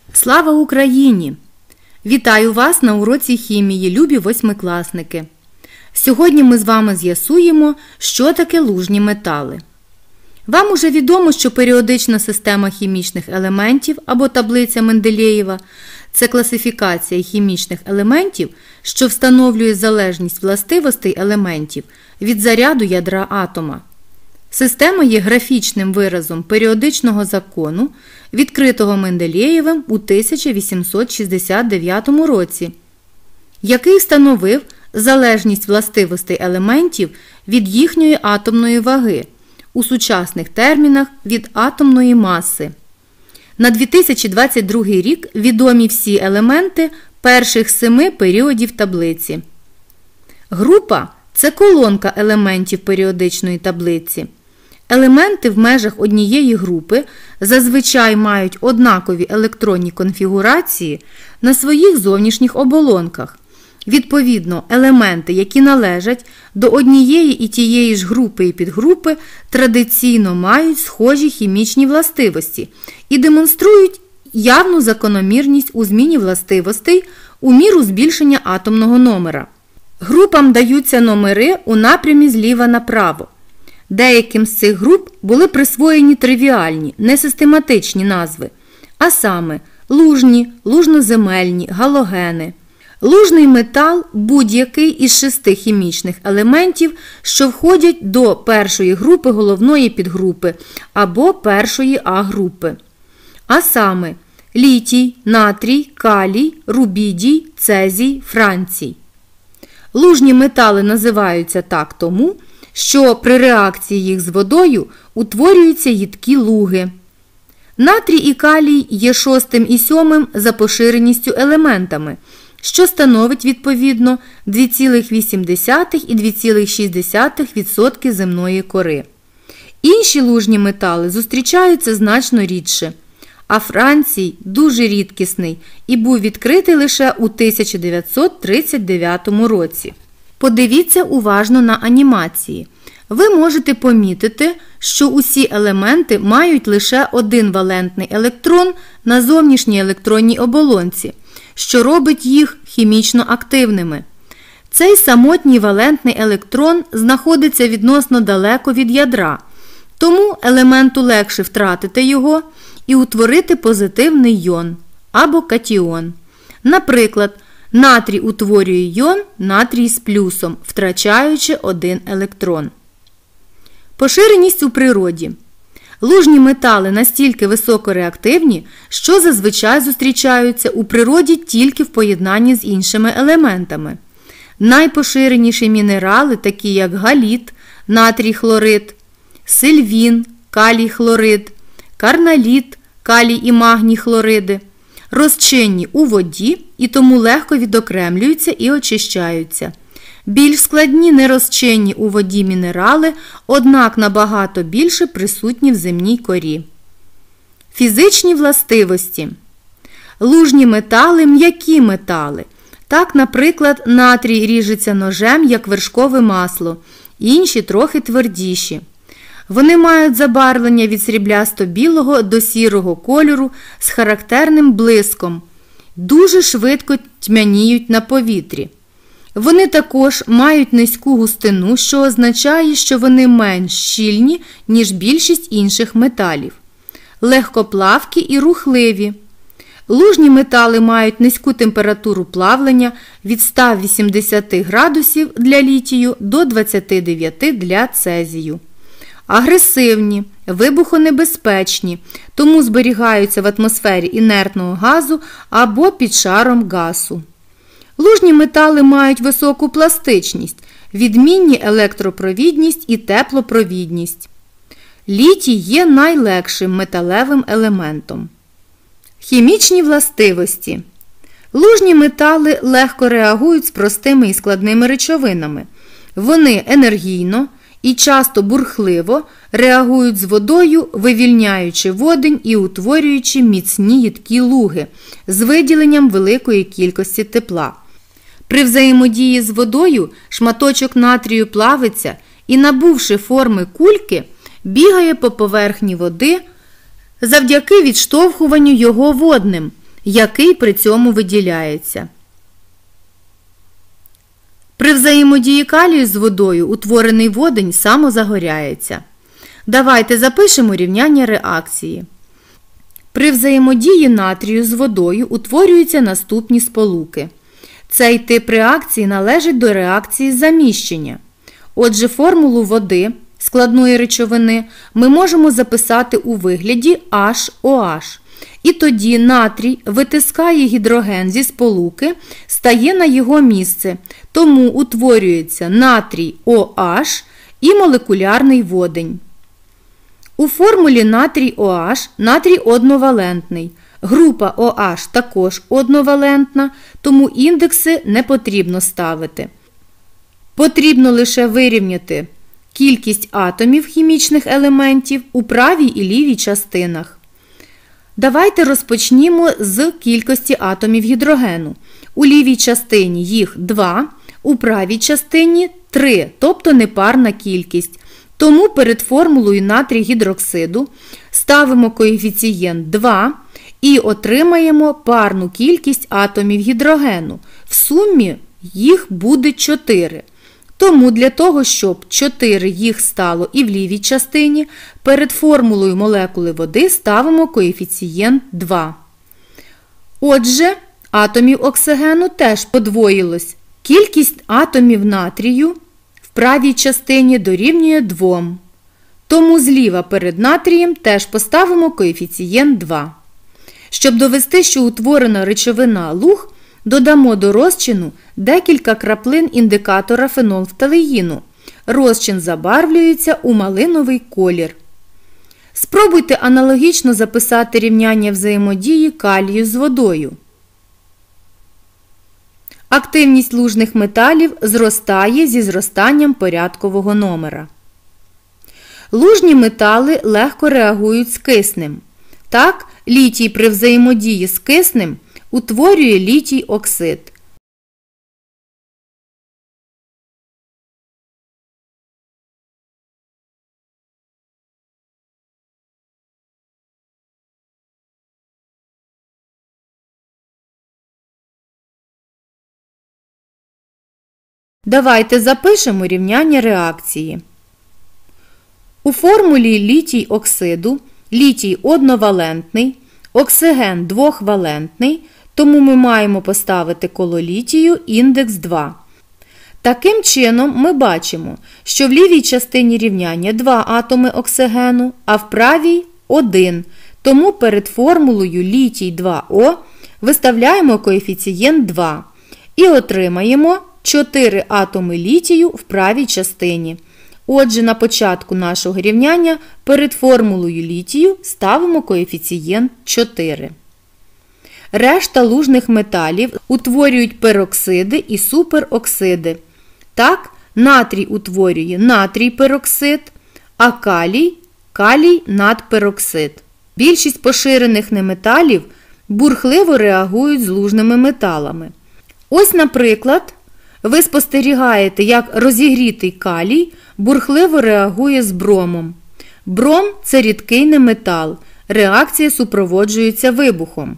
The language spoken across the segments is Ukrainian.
Слава Україні! Вітаю вас на уроці хімії, любі восьмикласники. Сьогодні ми з вами з'ясуємо, що таке лужні метали. Вам уже відомо, що періодична система хімічних елементів або таблиця Менделєєва – це класифікація хімічних елементів, що встановлює залежність властивостей елементів від заряду ядра атома. Система є графічним виразом періодичного закону, відкритого Менделєєвим у 1869 році, який встановив залежність властивостей елементів від їхньої атомної ваги, у сучасних термінах від атомної маси. На 2022 рік відомі всі елементи перших 7 періодів таблиці. Група – це колонка елементів періодичної таблиці. Елементи в межах однієї групи зазвичай мають однакові електронні конфігурації на своїх зовнішніх оболонках. Відповідно, елементи, які належать до однієї і тієї ж групи і підгрупи, традиційно мають схожі хімічні властивості і демонструють явну закономірність у зміні властивостей у міру збільшення атомного номера. Групам даються номери у напрямі зліва направо. Деяким з цих груп були присвоєні тривіальні, несистематичні назви, а саме лужні, лужноземельні, галогени. Лужний метал – будь-який із 6 хімічних елементів, що входять до першої групи головної підгрупи або першої А-групи. А саме літій, натрій, калій, рубідій, цезій, францій. Лужні метали називаються так тому, що при реакції їх з водою утворюються їдкі луги. Натрій і калій є 6-м і 7-м за поширеністю елементами, що становить, відповідно, 2,8 і 2,6% земної кори. Інші лужні метали зустрічаються значно рідше, а францій дуже рідкісний і був відкритий лише у 1939 році. Подивіться уважно на анімації. Ви можете помітити, що усі елементи мають лише один валентний електрон на зовнішній електронній оболонці, що робить їх хімічно активними. Цей самотній валентний електрон знаходиться відносно далеко від ядра, тому елементу легше втратити його і утворити позитивний йон або катіон. Наприклад, натрій утворює йон натрій з плюсом, втрачаючи один електрон. Поширеність у природі. Лужні метали настільки високореактивні, що зазвичай зустрічаються у природі тільки в поєднанні з іншими елементами. Найпоширеніші мінерали, такі як галіт, натрій хлорид, сильвін, калій хлорид, карналіт, калій і магній хлориди, розчинні у воді і тому легко відокремлюються і очищаються. Більш складні нерозчинні у воді мінерали, однак набагато більше присутні в земній корі. Фізичні властивості. Лужні метали – м'які метали. Так, наприклад, натрій ріжеться ножем, як вершкове масло, інші трохи твердіші. Вони мають забарвлення від сріблясто-білого до сірого кольору з характерним блиском, дуже швидко тьмяніють на повітрі. Вони також мають низьку густину, що означає, що вони менш щільні, ніж більшість інших металів. Легкоплавкі і рухливі. Лужні метали мають низьку температуру плавлення від 180 градусів для літію до 29 для цезію. Агресивні, вибухонебезпечні, тому зберігаються в атмосфері інертного газу або під шаром газу. Лужні метали мають високу пластичність, відмінні електропровідність і теплопровідність. Літій є найлегшим металевим елементом. Хімічні властивості. Лужні метали легко реагують з простими і складними речовинами. Вони енергійно і часто бурхливо реагують з водою, вивільняючи водень і утворюючи міцні їдкі луги з виділенням великої кількості тепла. При взаємодії з водою шматочок натрію плавиться і, набувши форми кульки, бігає по поверхні води завдяки відштовхуванню його водним, який при цьому виділяється. При взаємодії калію з водою утворений водень самозагоряється. Давайте запишемо рівняння реакції. При взаємодії натрію з водою утворюються наступні сполуки. Цей тип реакції належить до реакції заміщення. Отже, формулу води, складної речовини, ми можемо записати у вигляді HOH. І тоді натрій витискає гідроген зі сполуки, стає на його місце, тому утворюється натрій OH і молекулярний водень. У формулі натрій OH натрій одновалентний. Група OH також одновалентна, тому індекси не потрібно ставити. Потрібно лише вирівняти кількість атомів хімічних елементів у правій і лівій частинах. Давайте розпочнімо з кількості атомів гідрогену. У лівій частині їх 2, у правій частині 3, тобто непарна кількість. Тому перед формулою натрій гідроксиду ставимо коефіцієнт 2 і отримаємо парну кількість атомів гідрогену. В сумі їх буде 4. Тому для того, щоб 4 їх стало і в лівій частині, перед формулою молекули води ставимо коефіцієнт 2. Отже, атомів оксигену теж подвоїлось. Кількість атомів натрію в правій частині дорівнює 2. Тому зліва перед натрієм теж поставимо коефіцієнт 2. Щоб довести, що утворена речовина луг, додамо до розчину декілька краплин індикатора фенолфталеїну. Розчин забарвлюється у малиновий колір. Спробуйте аналогічно записати рівняння взаємодії калію з водою. Активність лужних металів зростає зі зростанням порядкового номера. Лужні метали легко реагують з киснем. Так, літій при взаємодії з киснем утворює літій оксид. Давайте запишемо рівняння реакції. У формулі літій оксиду літій одновалентний, оксиген двохвалентний, тому ми маємо поставити коло літію індекс 2. Таким чином ми бачимо, що в лівій частині рівняння 2 атоми оксигену, а в правій – 1. Тому перед формулою літій 2О виставляємо коефіцієнт 2 і отримаємо 4 атоми літію в правій частині. Отже, на початку нашого рівняння перед формулою літію ставимо коефіцієнт 4. Решта лужних металів утворюють пероксиди і супероксиди. Так, натрій утворює натрій-пероксид, а калій – калій-надпероксид. Більшість поширених неметалів бурхливо реагують з лужними металами. Ось, наприклад, ви спостерігаєте, як розігрітий калій бурхливо реагує з бромом. Бром – це рідкий неметал. Реакція супроводжується вибухом.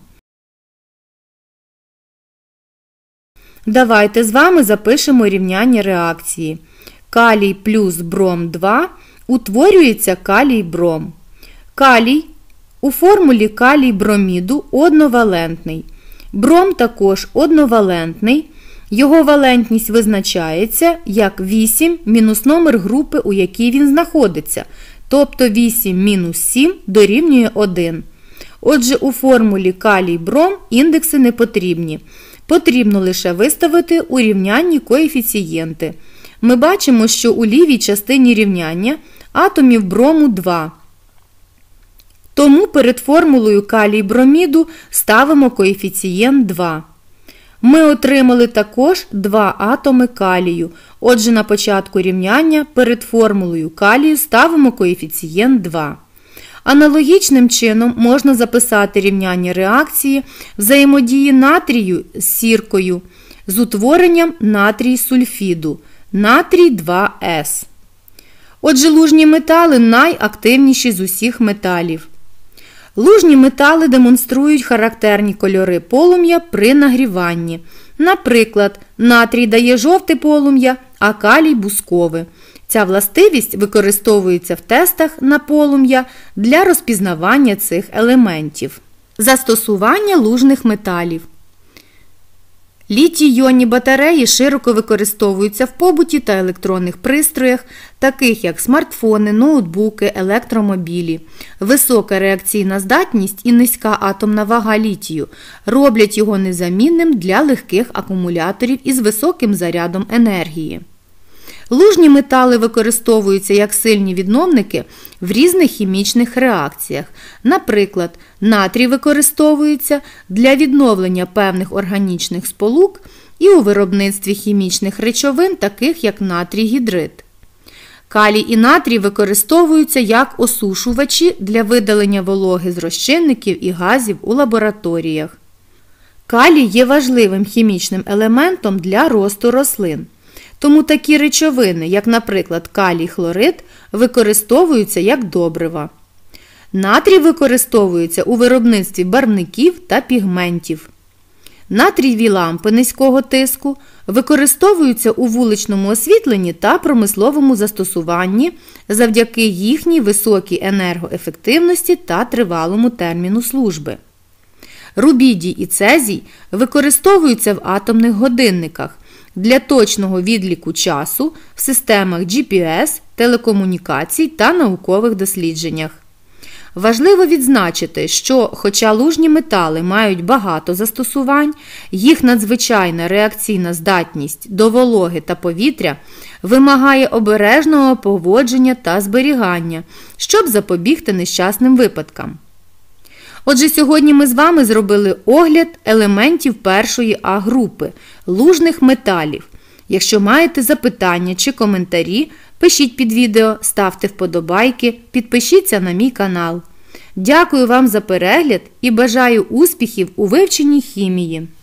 Давайте з вами запишемо рівняння реакції. Калій плюс бром 2 утворюється калій-бром. Калій у формулі калій-броміду одновалентний. Бром також одновалентний. Його валентність визначається як 8 мінус номер групи, у якій він знаходиться. Тобто 8 мінус 7 дорівнює 1. Отже, у формулі калій-бром індекси не потрібні. Потрібно лише виставити у рівнянні коефіцієнти. Ми бачимо, що у лівій частині рівняння атомів брому 2. Тому перед формулою калій-броміду ставимо коефіцієнт 2. Ми отримали також 2 атоми калію. Отже, на початку рівняння перед формулою калію ставимо коефіцієнт 2. Аналогічним чином можна записати рівняння реакції взаємодії натрію з сіркою з утворенням натрій-сульфіду, натрій 2С. Отже, лужні метали найактивніші з усіх металів. Лужні метали демонструють характерні кольори полум'я при нагріванні. Наприклад, натрій дає жовте полум'я, а калій – бускове. Ця властивість використовується в тестах на полум'я для розпізнавання цих елементів. Застосування лужних металів. Літій-іонні батареї широко використовуються в побуті та електронних пристроях, таких як смартфони, ноутбуки, електромобілі. Висока реакційна здатність і низька атомна вага літію роблять його незамінним для легких акумуляторів із високим зарядом енергії. Лужні метали використовуються як сильні відновники в різних хімічних реакціях. Наприклад, натрій використовується для відновлення певних органічних сполук і у виробництві хімічних речовин, таких як натрій-гідрид. Калій і натрій використовуються як осушувачі для видалення вологи з розчинників і газів у лабораторіях. Калій є важливим хімічним елементом для росту рослин. Тому такі речовини, як, наприклад, калій-хлорид, використовуються як добрива. Натрій використовується у виробництві барвників та пігментів. Натрієві лампи низького тиску використовуються у вуличному освітленні та промисловому застосуванні завдяки їхній високій енергоефективності та тривалому терміну служби. Рубідій і цезій використовуються в атомних годинниках для точного відліку часу в системах GPS, телекомунікацій та наукових дослідженнях. Важливо відзначити, що, хоча лужні метали мають багато застосувань, їх надзвичайна реакційна здатність до вологи та повітря вимагає обережного поводження та зберігання, щоб запобігти нещасним випадкам. Отже, сьогодні ми з вами зробили огляд елементів першої А-групи – лужних металів. Якщо маєте запитання чи коментарі, пишіть під відео, ставте вподобайки, підпишіться на мій канал. Дякую вам за перегляд і бажаю успіхів у вивченні хімії!